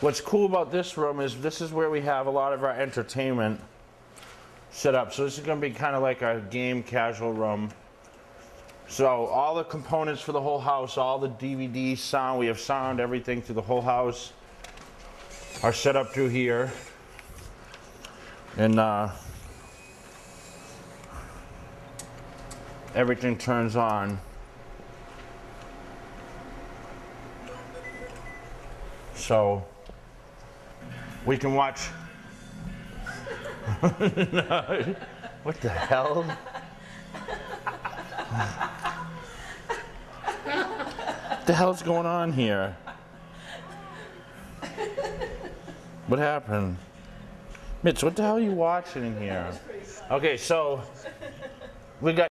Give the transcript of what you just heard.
What's cool about this room is this is where we have a lot of our entertainment set up. So this is going to be kind of like a game casual room. So all the components for the whole house, all the DVD, sound, we have sound, everything through the whole house are set up through here. And everything turns on. So we can watch. No. What the hell? What the hell's going on here? What happened? Mitch, what the hell are you watching in here? Okay, so we got